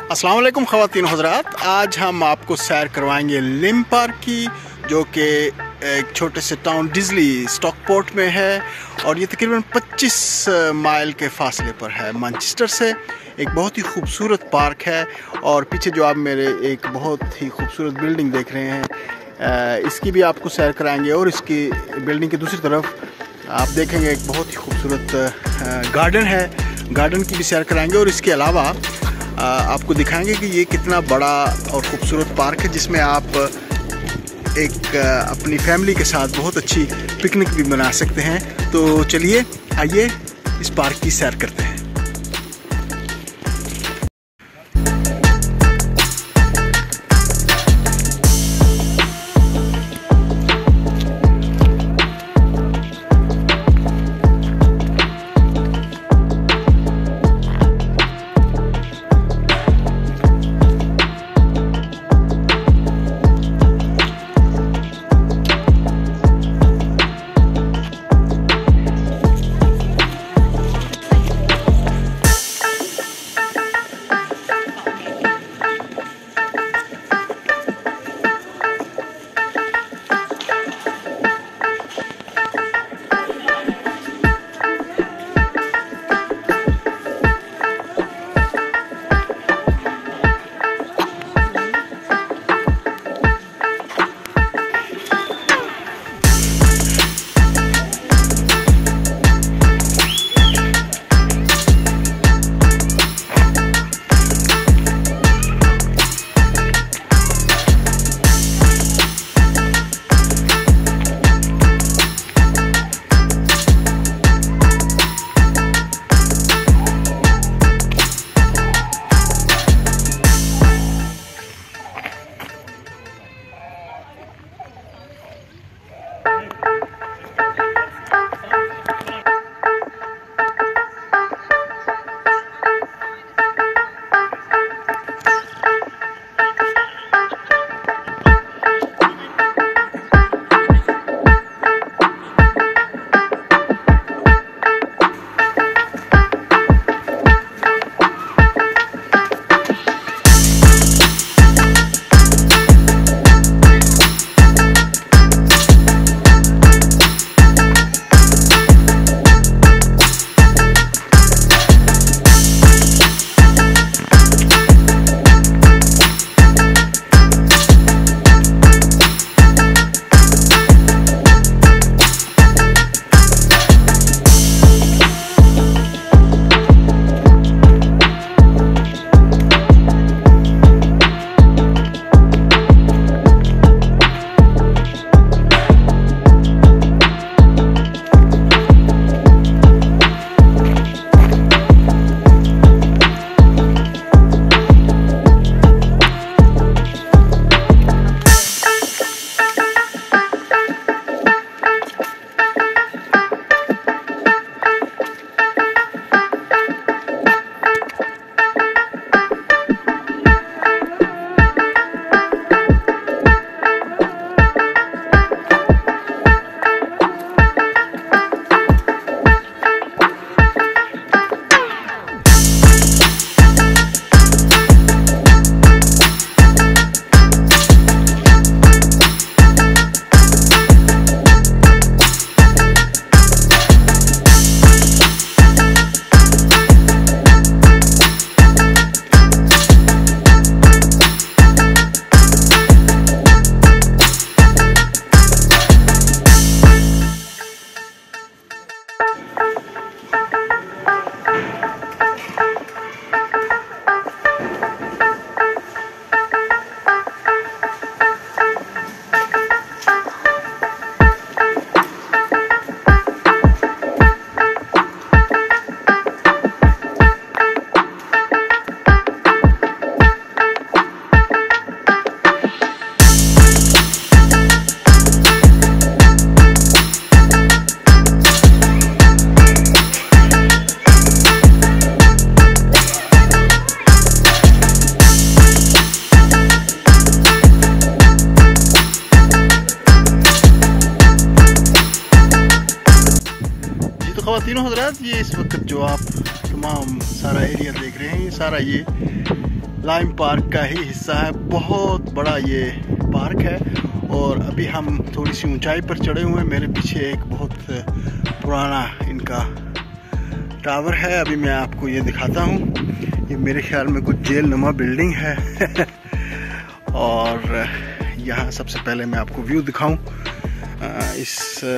अस्सलाम वालेकुम ख़वातीन हज़रात, आज हम आपको सैर करवाएंगे लिम पार्क की, जो कि एक छोटे से टाउन डिज़ली स्टॉकपोर्ट में है और ये तकरीबन 25 माइल के फासले पर है मैनचेस्टर से। एक बहुत ही खूबसूरत पार्क है और पीछे जो आप मेरे एक बहुत ही खूबसूरत बिल्डिंग देख रहे हैं, इसकी भी आपको सैर कराएंगे। और इसकी बिल्डिंग की दूसरी तरफ आप देखेंगे एक बहुत ही खूबसूरत गार्डन है, गार्डन की भी सैर कराएंगे। और इसके अलावा आपको दिखाएंगे कि ये कितना बड़ा और ख़ूबसूरत पार्क है, जिसमें आप एक अपनी फैमिली के साथ बहुत अच्छी पिकनिक भी मना सकते हैं। तो चलिए आइए इस पार्क की सैर करते हैं। ख़वातीनो हज़रात, ये इस वक्त जो आप तमाम सारा एरिया देख रहे हैं, ये सारा ये लाइम पार्क का ही हिस्सा है। बहुत बड़ा ये पार्क है और अभी हम थोड़ी सी ऊंचाई पर चढ़े हुए हैं। मेरे पीछे एक बहुत पुराना इनका टावर है। अभी मैं आपको ये दिखाता हूँ। ये मेरे ख्याल में कुछ जेल नुमा बिल्डिंग है और यहाँ सबसे पहले मैं आपको व्यू दिखाऊं इस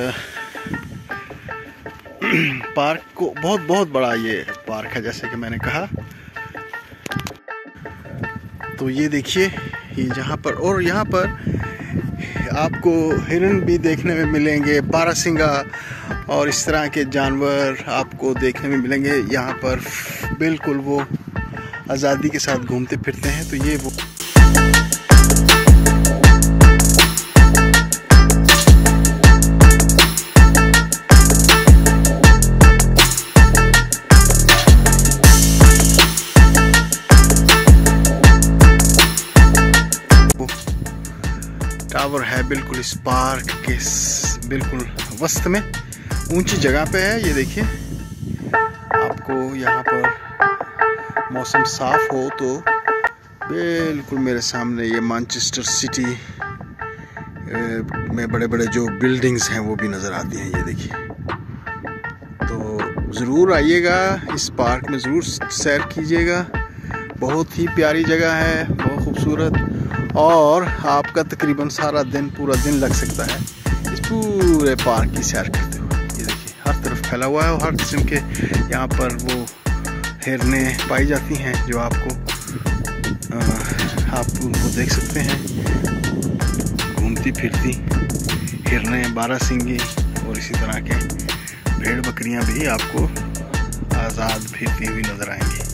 पार्क को। बहुत बड़ा ये पार्क है जैसे कि मैंने कहा। तो ये देखिए, ये जहाँ पर, और यहाँ पर आपको हिरन भी देखने में मिलेंगे, बारहसिंगा और इस तरह के जानवर आपको देखने में मिलेंगे। यहाँ पर बिल्कुल वो आज़ादी के साथ घूमते फिरते हैं। तो ये वो टावर है बिल्कुल इस पार्क के बिल्कुल वस्त में, ऊंची जगह पे है। ये देखिए, आपको यहाँ पर मौसम साफ हो तो बिल्कुल मेरे सामने ये मैनचेस्टर सिटी में बड़े बड़े जो बिल्डिंग्स हैं वो भी नज़र आती हैं। ये देखिए, तो ज़रूर आइएगा, इस पार्क में ज़रूर सैर कीजिएगा। बहुत ही प्यारी जगह है, बहुत खूबसूरत, और आपका तकरीबन सारा दिन, पूरा दिन लग सकता है इस पूरे पार्क की सैर करते हुए। ये देखिए, हर तरफ फैला हुआ है और हर किस्म के यहाँ पर वो हिरनें पाई जाती हैं जो आप उनको देख सकते हैं, घूमती फिरती हिरनें, बारहसिंगी और इसी तरह के भेड़ बकरियाँ भी आपको आज़ाद फिरती हुई नज़र आएंगी।